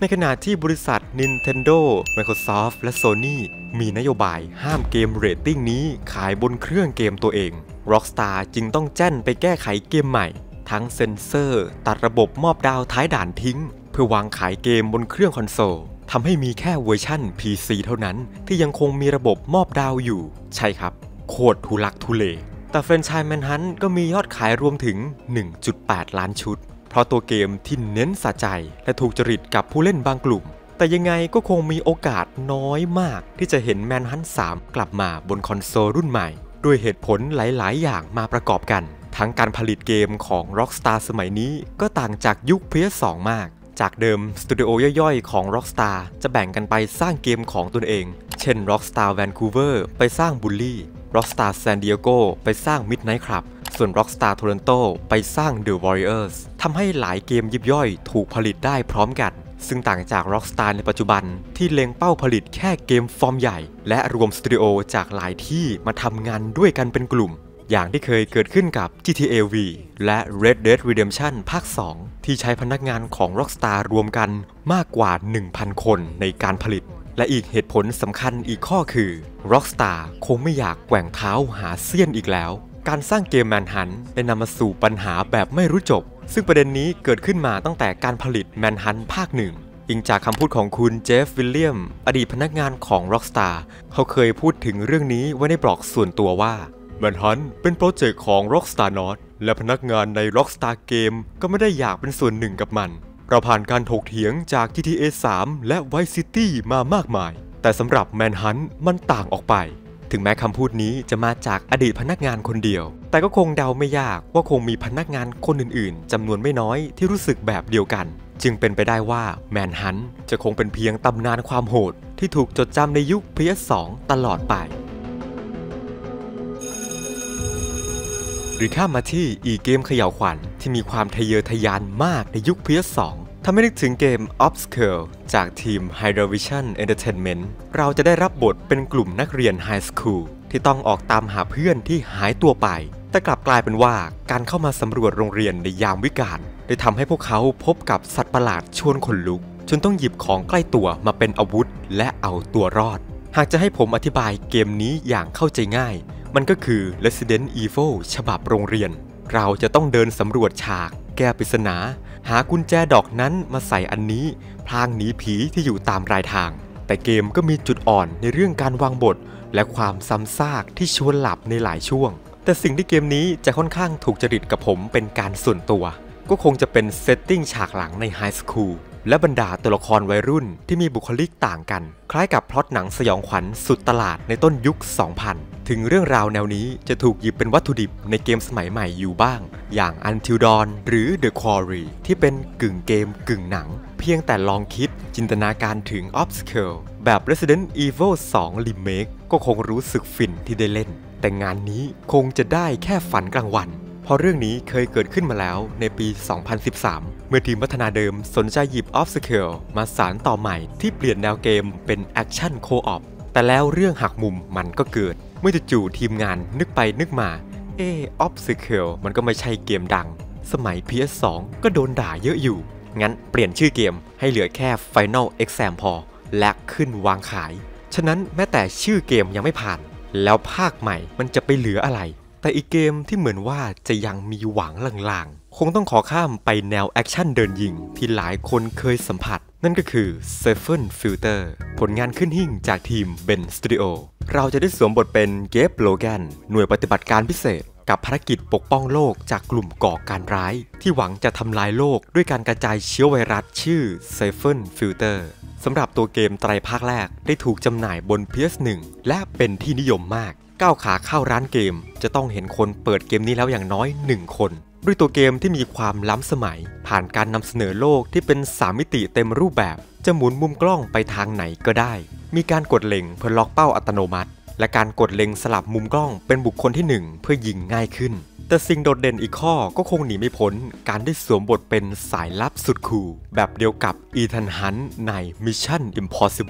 ในขณะที่บริษัท Nintendo Microsoft และ Sony มีนโยบายห้ามเกมเรตติ้งนี้ขายบนเครื่องเกมตัวเอง Rockstar จึงต้องแจ้นไปแก้ไขเกมใหม่ทั้งเซ็นเซอร์ตัดระบบมอบดาวท้ายด่านทิ้งเพื่อวางขายเกมบนเครื่องคอนโซลทำให้มีแค่เวอร์ชั่น พี ซี เท่านั้นที่ยังคงมีระบบมอบดาวอยู่ใช่ครับโคตรทุลักทุเลแต่แฟรนไชส์ Manhunt ก็มียอดขายรวมถึง หนึ่งจุดแปด ล้านชุดเพราะตัวเกมที่เน้นสะใจและถูกจริตกับผู้เล่นบางกลุ่มแต่ยังไงก็คงมีโอกาสน้อยมากที่จะเห็น Manhunt สาม กลับมาบนคอนโซลรุ่นใหม่ด้วยเหตุผลหลายๆอย่างมาประกอบกันทั้งการผลิตเกมของ Rockstar สมัยนี้ก็ต่างจากยุค พี เอส สอง มากจากเดิมสตูดิโอย่อยๆของ Rockstar จะแบ่งกันไปสร้างเกมของตนเองเช่น Rockstar Vancouver ไปสร้าง Bully Rockstar San Diego ไปสร้าง Midnight Club ส่วน Rockstar Toronto ไปสร้าง The Warriors ทำให้หลายเกมยิบย่อยถูกผลิตได้พร้อมกันซึ่งต่างจาก Rockstar ในปัจจุบันที่เล็งเป้าผลิตแค่เกมฟอร์มใหญ่และรวมสตูดิโอจากหลายที่มาทำงานด้วยกันเป็นกลุ่มอย่างที่เคยเกิดขึ้นกับ จี ที เอ วี และ Red Dead Redemption ภาค สอง ที่ใช้พนักงานของ Rockstar รวมกันมากกว่า หนึ่งพัน คนในการผลิตและอีกเหตุผลสำคัญอีกข้อคือ Rockstar คงไม่อยากแกว่งเท้าหาเสี้ยนอีกแล้วการสร้างเกม Manhunt ได้นำมาสู่ปัญหาแบบไม่รู้จบซึ่งประเด็นนี้เกิดขึ้นมาตั้งแต่การผลิต Manhunt ภาคหนึ่งอิงจากคำพูดของคุณเจฟวิลเลียมอดีตพนักงานของ Rockstar เขาเคยพูดถึงเรื่องนี้ไว้ในบล็อกส่วนตัวว่าManhunt เป็นโปรเจกต์ของ Rockstar North และพนักงานใน Rockstar Game ก็ไม่ได้อยากเป็นส่วนหนึ่งกับมันเราผ่านการถกเถียงจาก จี ที เอ สาม และ Vice City มามากมายแต่สำหรับ Manhunt มันต่างออกไปถึงแม้คำพูดนี้จะมาจากอดีตพนักงานคนเดียวแต่ก็คงเดาไม่ยากว่าคงมีพนักงานคนอื่นๆจำนวนไม่น้อยที่รู้สึกแบบเดียวกันจึงเป็นไปได้ว่า Manhunt จะคงเป็นเพียงตำนานความโหดที่ถูกจดจำในยุค พี เอส สอง ตลอดไปหรือข้ามมาที่อีกเกมเขย่าวขวัญที่มีความทะเยอทะยานมากในยุค พี เอส สอง ทำให้นึกถึงเกม Obscure จากทีม Hydravision Entertainment เราจะได้รับบทเป็นกลุ่มนักเรียนไฮสคูลที่ต้องออกตามหาเพื่อนที่หายตัวไปแต่กลับกลายเป็นว่าการเข้ามาสำรวจโรงเรียนในยามวิกาลได้ทำให้พวกเขาพบกับสัตว์ประหลาดชวนขนลุกจนต้องหยิบของใกล้ตัวมาเป็นอาวุธและเอาตัวรอดหากจะให้ผมอธิบายเกมนี้อย่างเข้าใจง่ายมันก็คือ Resident Evil ฉบับโรงเรียนเราจะต้องเดินสำรวจฉากแก้ปริศนาหากุญแจดอกนั้นมาใส่อันนี้พลางหนีผีที่อยู่ตามรายทางแต่เกมก็มีจุดอ่อนในเรื่องการวางบทและความซ้ำซากที่ชวนหลับในหลายช่วงแต่สิ่งที่เกมนี้จะค่อนข้างถูกจริตกับผมเป็นการส่วนตัวก็คงจะเป็นเซตติ้งฉากหลังในไฮสคูลและบรรดาตัวละครวัยรุ่นที่มีบุคลิกต่างกันคล้ายกับพล็อตหนังสยองขวัญสุดตลาดในต้นยุค สองพัน ถึงเรื่องราวแนวนี้จะถูกหยิบเป็นวัตถุดิบในเกมสมัยใหม่อยู่บ้างอย่าง Until Dawn หรือ The Quarry ที่เป็นกึ่งเกมกึ่งหนังเพียงแต่ลองคิดจินตนาการถึง Obscure แบบ Resident Evil สอง Remake ก็คงรู้สึกฟินที่ได้เล่นแต่งานนี้คงจะได้แค่ฝันกลางวันเพราะเรื่องนี้เคยเกิดขึ้นมาแล้วในปี สองพันสิบสาม เมื่อทีมพัฒนาเดิมสนใจหยิบ Obscure มาสานต่อใหม่ที่เปลี่ยนแนวเกมเป็นแอคชั่นโคออปแต่แล้วเรื่องหักมุมมันก็เกิดเมื่อจู่ๆทีมงานนึกไปนึกมาเอ Obscure มันก็ไม่ใช่เกมดังสมัย พี เอส สอง ก็โดนด่าเยอะอยู่งั้นเปลี่ยนชื่อเกมให้เหลือแค่ Final Exam พอและขึ้นวางขายฉะนั้นแม้แต่ชื่อเกมยังไม่ผ่านแล้วภาคใหม่มันจะไปเหลืออะไรแต่อีกเกมที่เหมือนว่าจะยังมีหวังลางๆคงต้องขอข้ามไปแนวแอคชั่นเดินยิงที่หลายคนเคยสัมผัสนั่นก็คือ Siphon Filter ผลงานขึ้นหิ่งจากทีม Ben Studio เราจะได้สวมบทเป็นเกฟโลแกนหน่วยปฏิบัติการพิเศษกับภารกิจปกป้องโลกจากกลุ่มก่อการร้ายที่หวังจะทำลายโลกด้วยการกระจายเชื้อไวรัสชื่อ Siphon Filter สำหรับตัวเกมไตรภาคแรกได้ถูกจำหน่ายบน พี เอส หนึ่ง และเป็นที่นิยมมากก้าวขาเข้าร้านเกมจะต้องเห็นคนเปิดเกมนี้แล้วอย่างน้อยหนึ่งคนด้วยตัวเกมที่มีความล้ำสมัยผ่านการนำเสนอโลกที่เป็นสามมิติเต็มรูปแบบจะหมุนมุมกล้องไปทางไหนก็ได้มีการกดเล็งเพื่อล็อกเป้าอัตโนมัติและการกดเล็งสลับมุมกล้องเป็นบุคคลที่หนึ่งเพื่อยิงง่ายขึ้นแต่สิ่งโดดเด่นอีกข้อก็คงหนีไม่พ้นการได้สวมบทเป็นสายลับสุดคูลแบบเดียวกับอีธาน ฮันต์ใน Mission Impossible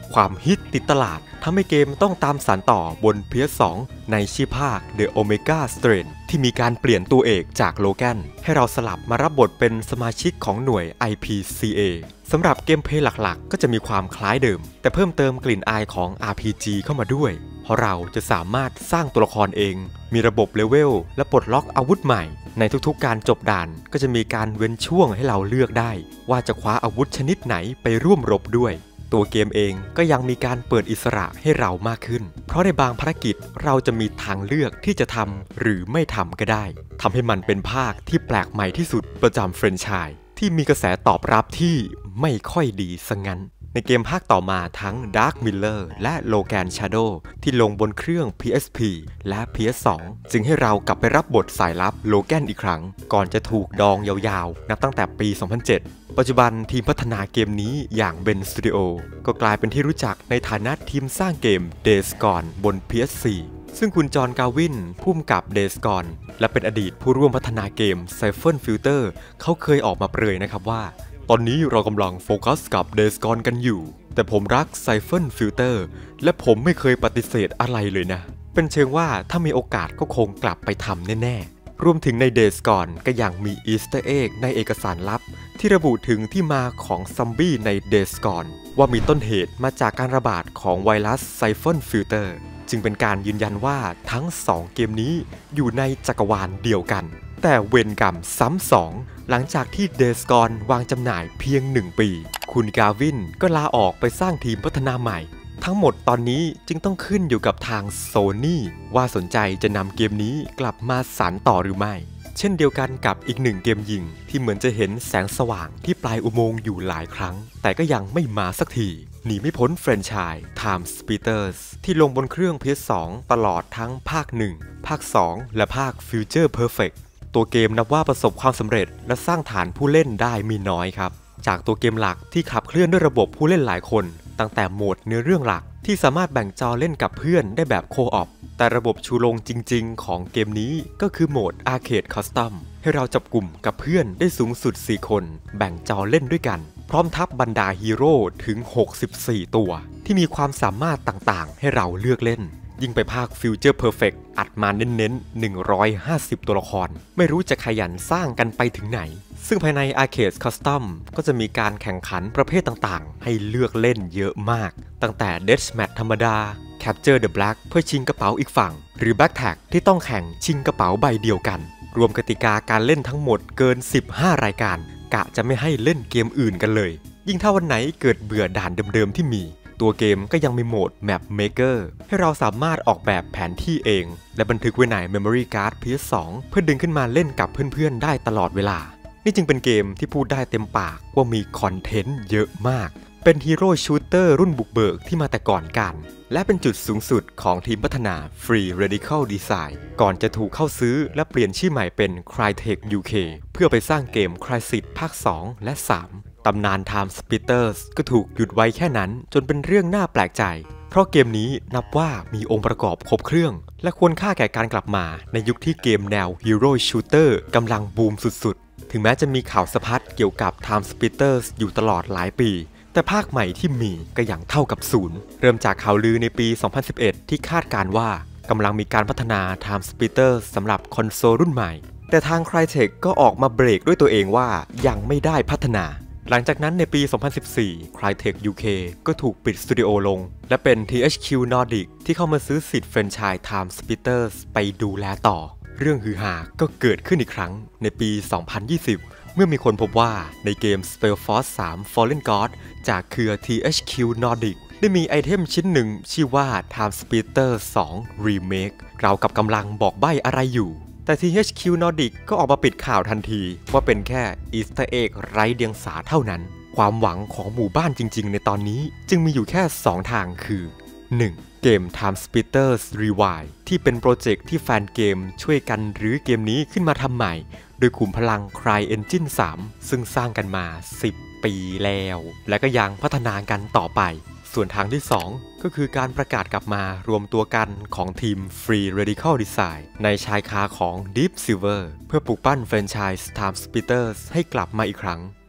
ความฮิตติดตลาดทำให้เกมต้องตามสานต่อบน พี เอส สอง ในชื่อภาค The Omega Strain ที่มีการเปลี่ยนตัวเอกจากโลแกนให้เราสลับมารับบทเป็นสมาชิกของหน่วย ไอ พี ซี เอ สำหรับเกมเพลย์หลักๆก็จะมีความคล้ายเดิมแต่เพิ่มเติมกลิ่นอายของ อาร์ พี จี เข้ามาด้วยเพราะเราจะสามารถสร้างตัวละครเองมีระบบเลเวลและปลดล็อกอาวุธใหม่ในทุกๆการจบด่านก็จะมีการเว้นช่วงให้เราเลือกได้ว่าจะคว้าอาวุธชนิดไหนไปร่วมรบด้วยตัวเกมเองก็ยังมีการเปิดอิสระให้เรามากขึ้นเพราะในบางภารกิจเราจะมีทางเลือกที่จะทำหรือไม่ทำก็ได้ทำให้มันเป็นภาคที่แปลกใหม่ที่สุดประจำแฟรนไชส์ที่มีกระแสตอบรับที่ไม่ค่อยดีซะงั้นในเกมภาคต่อมาทั้ง Dark Miller และ Logan Shadow ที่ลงบนเครื่อง พี เอส พี และ พี เอส สอง จึงให้เรากลับไปรับบทสายลับ Logan อีกครั้งก่อนจะถูกดองยาวๆนับตั้งแต่ปี สองพันเจ็ด ปัจจุบันทีมพัฒนาเกมนี้อย่าง Ben Studio ก็กลายเป็นที่รู้จักในฐานะทีมสร้างเกม Days Gone บน พี เอส โฟร์ ซึ่งคุณจอห์น กาวินผู้กำกับ Days Gone และเป็นอดีตผู้ร่วมพัฒนาเกม Siphon Filter เขาเคยออกมาเปรยนะครับว่าตอนนี้เรากำลังโฟกัสกับ Days Gone กันอยู่แต่ผมรัก Siphon Filter และผมไม่เคยปฏิเสธอะไรเลยนะเป็นเชิงว่าถ้ามีโอกาสก็คงกลับไปทำแน่ๆรวมถึงใน Days Gone ก็ยังมี Easter Egg ในเอกสารลับที่ระบุถึงที่มาของซอมบี้ใน Days Gone ว่ามีต้นเหตุมาจากการระบาดของไวรัส Siphon Filter จึงเป็นการยืนยันว่าทั้งสองเกมนี้อยู่ในจักรวาลเดียวกันแต่เวรกรรมซ้ำสองหลังจากที่ Days Gone วางจำหน่ายเพียงหนึ่งปีคุณกาวินก็ลาออกไปสร้างทีมพัฒนาใหม่ทั้งหมดตอนนี้จึงต้องขึ้นอยู่กับทาง Sony ว่าสนใจจะนำเกมนี้กลับมาสานต่อหรือไม่เช่นเดียวกันกับอีกหนึ่งเกมยิงที่เหมือนจะเห็นแสงสว่างที่ปลายอุโมงค์อยู่หลายครั้งแต่ก็ยังไม่มาสักทีหนีไม่พ้นแฟรนไชส์ Time Splitters ที่ลงบนเครื่อง พี เอส สอง ตลอดทั้งภาคหนึ่งภาคสองและภาค Future Perfectตัวเกมนับว่าประสบความสำเร็จและสร้างฐานผู้เล่นได้มีน้อยครับจากตัวเกมหลักที่ขับเคลื่อนด้วยระบบผู้เล่นหลายคนตั้งแต่โหมดเนื้อเรื่องหลักที่สามารถแบ่งจอเล่นกับเพื่อนได้แบบโคออปแต่ระบบชูโรงจริงๆของเกมนี้ก็คือโหมด Arcade Custom ให้เราจับกลุ่มกับเพื่อนได้สูงสุดสี่คนแบ่งจอเล่นด้วยกันพร้อมทับบรรดาฮีโร่ถึงหกสิบสี่ตัวที่มีความสามารถต่างๆให้เราเลือกเล่นยิ่งไปภาค Future Perfect อัดมาเน้นๆหนึ่งร้อยห้าสิบตัวละครไม่รู้จะขยันสร้างกันไปถึงไหนซึ่งภายใน Arcade Custom ก็จะมีการแข่งขันประเภทต่างๆให้เลือกเล่นเยอะมากตั้งแต่ Deathmatch ธรรมดา Capture the Black เพื่อชิงกระเป๋าอีกฝั่งหรือ Back Tag ที่ต้องแข่งชิงกระเป๋าใบเดียวกันรวมกติกาการเล่นทั้งหมดเกินสิบห้ารายการกะจะไม่ให้เล่นเกมอื่นกันเลยยิ่งถ้าวันไหนเกิดเบื่อด่านเดิมๆที่มีตัวเกมก็ยังมีโหมด Map Maker ให้เราสามารถออกแบบแผนที่เองและบันทึกไว้ใน Memory Card พี เอส สอง เพื่อดึงขึ้นมาเล่นกับเพื่อนๆได้ตลอดเวลานี่จึงเป็นเกมที่พูดได้เต็มปากว่ามีคอนเทนต์เยอะมากเป็นฮีโร่ชูเตอร์รุ่นบุกเบิกที่มาแต่ก่อนกันและเป็นจุดสูงสุดของทีมพัฒนา Free Radical Design ก่อนจะถูกเข้าซื้อและเปลี่ยนชื่อใหม่เป็น Crytek ยู เค เพื่อไปสร้างเกม Crysis ภาคสองและสามตำนาน Time Splitters ก็ถูกหยุดไว้แค่นั้นจนเป็นเรื่องน่าแปลกใจเพราะเกมนี้นับว่ามีองค์ประกอบครบเครื่องและควรค่าแก่การกลับมาในยุคที่เกมแนว Hero Shooter กำลังบูมสุดๆถึงแม้จะมีข่าวสะพัดเกี่ยวกับ Time Splitters อยู่ตลอดหลายปีแต่ภาคใหม่ที่มีก็อย่างเท่ากับศูนย์เริ่มจากข่าวลือในปี สองพันสิบเอ็ด ที่คาดการณ์ว่ากำลังมีการพัฒนา Time Splitters สำหรับคอนโซลรุ่นใหม่แต่ทาง Crytek ก็ออกมาเบรกด้วยตัวเองว่ายังไม่ได้พัฒนาหลังจากนั้นในปี สองพันสิบสี่ Crytek ยู เค ก็ถูกปิดสตูดิโอลงและเป็น ที เอช คิว Nordic ที่เข้ามาซื้อสิทธิ์แฟรนไชส์ Time Splitters ไปดูแลต่อเรื่องฮือฮาก็เกิดขึ้นอีกครั้งในปี สองพันยี่สิบ เมื่อมีคนพบว่าในเกม Spellforce สาม Fallen God จากเครือ ที เอช คิว Nordic ได้มีไอเทมชิ้นหนึ่งชื่อว่า Time Splitters สอง Remake เรากับกำลังบอกใบ้อะไรอยู่แต่ ที เอช คิว Nordic ก็ออกมาปิดข่าวทันทีว่าเป็นแค่ Easter Egg ไร้เดียงสาเท่านั้นความหวังของหมู่บ้านจริงๆในตอนนี้จึงมีอยู่แค่สองทางคือ หนึ่ง เกม Time Splitters Rewind ที่เป็นโปรเจกต์ที่แฟนเกมช่วยกันรื้อเกมนี้ขึ้นมาทำใหม่โดยขุมพลัง CryEngine สาม ซึ่งสร้างกันมาสิบปีแล้วและก็ยังพัฒนากันต่อไปส่วนทางที่สองก็คือการประกาศกลับมารวมตัวกันของทีม Free Radical Design ในชายคาของ Deep Silver เพื่อปลุกปั้นแฟรนไชส์ Time Splitters ให้กลับมาอีกครั้ง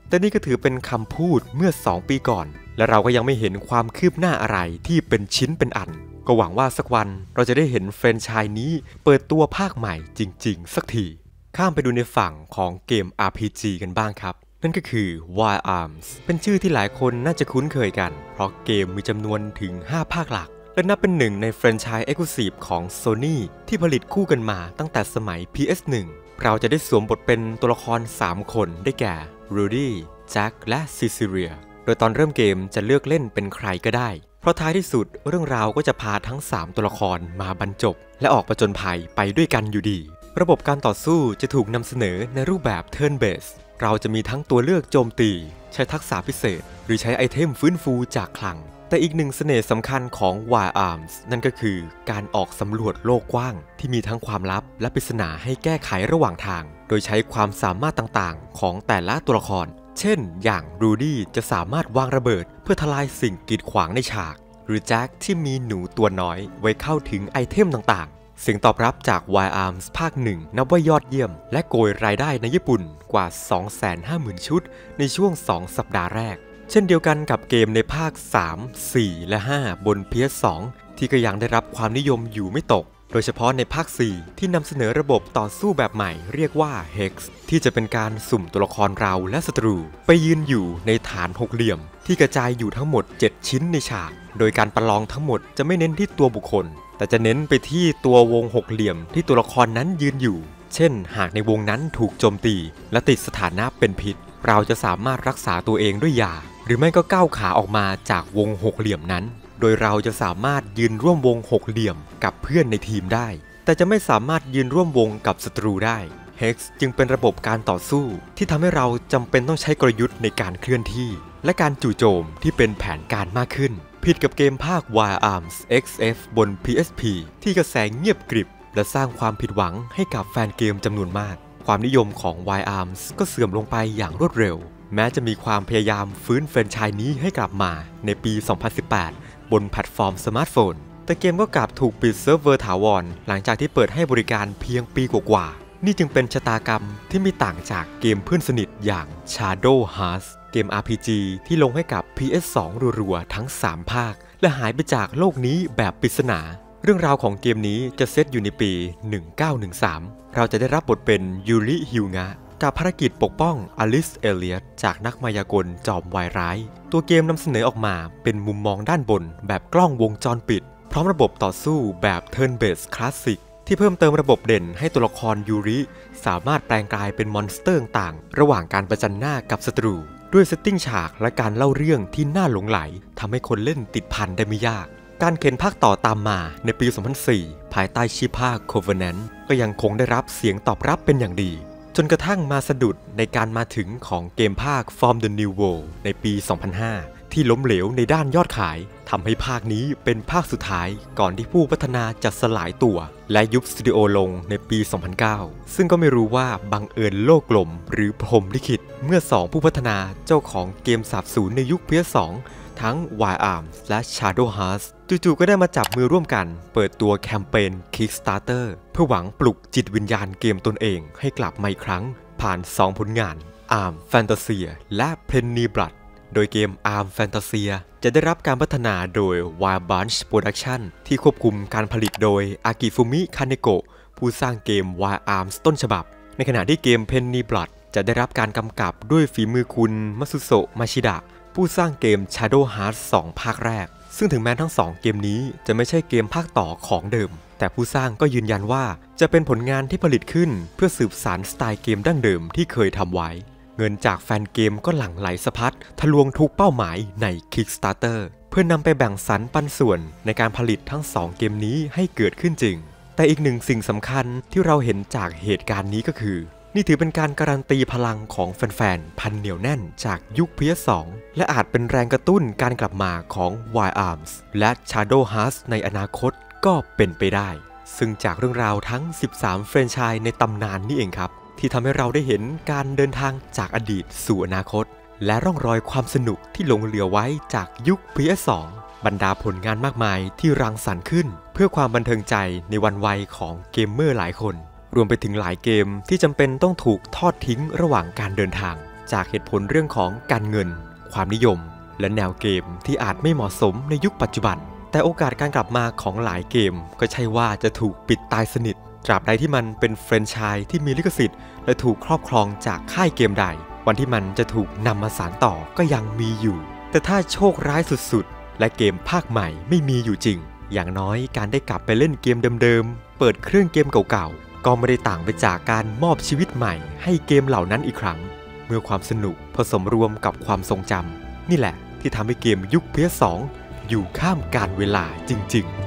แต่นี่ก็ถือเป็นคำพูดเมื่อสองปีก่อนและเราก็ยังไม่เห็นความคืบหน้าอะไรที่เป็นชิ้นเป็นอันก็หวังว่าสักวันเราจะได้เห็นแฟรนไชส์นี้เปิดตัวภาคใหม่จริงๆสักทีข้ามไปดูในฝั่งของเกม อาร์ พี จี กันบ้างครับนั่นก็คือ Wild Arms เป็นชื่อที่หลายคนน่าจะคุ้นเคยกันเพราะเกมมีจำนวนถึงห้าภาคหลักและนับเป็นหนึ่งในแฟรนไชส์ Exclusive ของ Sony ที่ผลิตคู่กันมาตั้งแต่สมัย พี เอส หนึ่ง เราจะได้สวมบทเป็นตัวละครสามคนได้แก่ Rudy แจ็คและซิซิเลียโดยตอนเริ่มเกมจะเลือกเล่นเป็นใครก็ได้เพราะท้ายที่สุดเรื่องราวก็จะพาทั้งสามตัวละครมาบรรจบและออกผจญภัยไปด้วยกันอยู่ดีระบบการต่อสู้จะถูกนำเสนอในรูปแบบ Turn Based เราจะมีทั้งตัวเลือกโจมตีใช้ทักษะพิเศษหรือใช้ไอเทมฟื้นฟูจากคลังแต่อีกหนึ่งเสน่ห์สำคัญของ Wild Arms นั่นก็คือการออกสำรวจโลกกว้างที่มีทั้งความลับและปริศนาให้แก้ไขระหว่างทางโดยใช้ความสามารถต่างๆของแต่ละตัวละครเช่นอย่างรูดี้จะสามารถวางระเบิดเพื่อทลายสิ่งกีดขวางในฉากหรือแจ็คที่มีหนูตัวน้อยไว้เข้าถึงไอเทมต่างๆเสียงตอบรับจาก Wild Arms ภาคหนึ่งนับว่ายอดเยี่ยมและโกยรายได้ในญี่ปุ่นกว่า สองแสนห้าหมื่น ชุดในช่วงสองสัปดาห์แรกเช่นเดียวกันกับเกมในภาคสาม สี่ และ ห้า บน พี เอส สอง ที่ก็ยังได้รับความนิยมอยู่ไม่ตกโดยเฉพาะในภาค สี่ ที่นำเสนอระบบต่อสู้แบบใหม่เรียกว่า Hex ที่จะเป็นการสุ่มตัวละครเราและศัตรูไปยืนอยู่ในฐานหกเหลี่ยมที่กระจายอยู่ทั้งหมดเจ็ดชิ้นในฉากโดยการประลองทั้งหมดจะไม่เน้นที่ตัวบุคคลแต่จะเน้นไปที่ตัววงหกเหลี่ยมที่ตัวละครนั้นยืนอยู่เช่นหากในวงนั้นถูกโจมตีและติดสถานะเป็นพิษเราจะสามารถรักษาตัวเองด้วยยาหรือไม่ก็ก้าวขาออกมาจากวงหกเหลี่ยมนั้นโดยเราจะสามารถยืนร่วมวงหกเหลี่ยมกับเพื่อนในทีมได้แต่จะไม่สามารถยืนร่วมวงกับศัตรูได้ Hex จึงเป็นระบบการต่อสู้ที่ทำให้เราจำเป็นต้องใช้กลยุทธ์ในการเคลื่อนที่และการจู่โจมที่เป็นแผนการมากขึ้นผิดกับเกมภาค Wild Arms เอ็กซ์ เอฟ บน พี เอส พี ที่กระแสเงียบกริบและสร้างความผิดหวังให้กับแฟนเกมจำนวนมากความนิยมของ Wild Arms ก็เสื่อมลงไปอย่างรวดเร็วแม้จะมีความพยายามฟื้นแฟรนไชส์นี้ให้กลับมาในปี สองพันสิบแปด บนแพลตฟอร์มสมาร์ทโฟนแต่เกมก็กลับถูกปิดเซิร์ฟเวอร์ถาวรหลังจากที่เปิดให้บริการเพียงปีกว่าๆนี่จึงเป็นชะตากรรมที่ไม่ต่างจากเกมเพื่อนสนิทอย่าง Shadow Hearts เกม อาร์ พี จี ที่ลงให้กับ พี เอส สอง รัวๆทั้งสามภาคและหายไปจากโลกนี้แบบปริศนาเรื่องราวของเกมนี้จะเซตอยู่ในปี หนึ่งเก้าหนึ่งสาม เราจะได้รับบทเป็นยูริฮิวงะกับภารกิจปกป้องอลิสเอเลียตจากนักมายากลจอมวายร้ายตัวเกมนำเสนอออกมาเป็นมุมมองด้านบนแบบกล้องวงจรปิดพร้อมระบบต่อสู้แบบ Turn Based Classic ที่เพิ่มเติมระบบเด่นให้ตัวละครยูริสามารถแปลงกลายเป็นมอนสเตอร์ต่างๆระหว่างการประจันหน้ากับศัตรูด้วยเซตติ้งฉากและการเล่าเรื่องที่น่าหลงไหลทำให้คนเล่นติดพันได้ไม่ยากการเข็นภาคต่อตามมาในปี สองพันสี่ ภายใต้ชื่อภาค Covenant ก็ยังคงได้รับเสียงตอบรับเป็นอย่างดีจนกระทั่งมาสะดุดในการมาถึงของเกมภาค From the New World ในปี สองพันห้า ที่ล้มเหลวในด้านยอดขายทำให้ภาคนี้เป็นภาคสุดท้ายก่อนที่ผู้พัฒนาจะสลายตัวและยุบสตูดิโอลงในปี สองพันเก้า ซึ่งก็ไม่รู้ว่าบังเอิญโลกกลมหรือพรหมลิขิตเมื่อสองผู้พัฒนาเจ้าของเกมสาบสูญในยุค พี เอส สองทั้ง Wild Arms และ Shadow Hearts จู่ๆก็ได้มาจับมือร่วมกันเปิดตัวแคมเปญ Kickstarter เพื่อหวังปลุกจิตวิญญาณเกมตนเองให้กลับมาอีกครั้งผ่านสองผลงาน Arm Fantasia และ Penny Blood โดยเกม Arm Fantasia จะได้รับการพัฒนาโดย Wild Bunch Production ที่ควบคุมการผลิตโดยอากิฟุมิคาเนโกะผู้สร้างเกม Wild Arms ต้นฉบับในขณะที่เกม Penny Blood จะได้รับการกำกับด้วยฝีมือคุณมัตสึโซะมาชิดะผู้สร้างเกม Shadow Hearts สอง ภาคแรกซึ่งถึงแม้ทั้งสองเกมนี้จะไม่ใช่เกมภาคต่อของเดิมแต่ผู้สร้างก็ยืนยันว่าจะเป็นผลงานที่ผลิตขึ้นเพื่อสืบสานสไตล์เกมดั้งเดิมที่เคยทำไว้เงินจากแฟนเกมก็หลั่งไหลสะพัดทะลวงทุกเป้าหมายใน Kickstarter เพื่อนำไปแบ่งสรรปันส่วนในการผลิตทั้งสองเกมนี้ให้เกิดขึ้นจริงแต่อีกหนึ่งสิ่งสำคัญที่เราเห็นจากเหตุการณ์นี้ก็คือนี่ถือเป็นการการันตีพลังของแฟนๆพันเหนียวแน่นจากยุค พี เอส สอง และอาจเป็นแรงกระตุ้นการกลับมาของ Wild Arms และ Shadow Hearts ในอนาคตก็เป็นไปได้ซึ่งจากเรื่องราวทั้งสิบสามแฟรนไชส์ในตำนานนี่เองครับที่ทำให้เราได้เห็นการเดินทางจากอดีตสู่อนาคตและร่องรอยความสนุกที่หลงเหลือไว้จากยุค พี เอส สอง บรรดาผลงานมากมายที่รังสรรค์ขึ้นเพื่อความบันเทิงใจในวันวัยของเกมเมอร์หลายคนรวมไปถึงหลายเกมที่จำเป็นต้องถูกทอดทิ้งระหว่างการเดินทางจากเหตุผลเรื่องของการเงินความนิยมและแนวเกมที่อาจไม่เหมาะสมในยุคปัจจุบันแต่โอกาสการกลับมาของหลายเกมก็ใช่ว่าจะถูกปิดตายสนิทตราบใดที่มันเป็นแฟรนไชส์ที่มีลิขสิทธิ์และถูกครอบครองจากค่ายเกมใดวันที่มันจะถูกนำมาสานต่อก็ยังมีอยู่แต่ถ้าโชคร้ายสุดๆและเกมภาคใหม่ไม่มีอยู่จริงอย่างน้อยการได้กลับไปเล่นเกมเดิมๆเปิดเครื่องเกมเก่าๆก็ไม่ได้ต่างไปจากการมอบชีวิตใหม่ให้เกมเหล่านั้นอีกครั้งเมื่อความสนุกผสมรวมกับความทรงจำนี่แหละที่ทำให้เกมยุค พี เอส สอง อยู่ข้ามกาลเวลาจริงๆ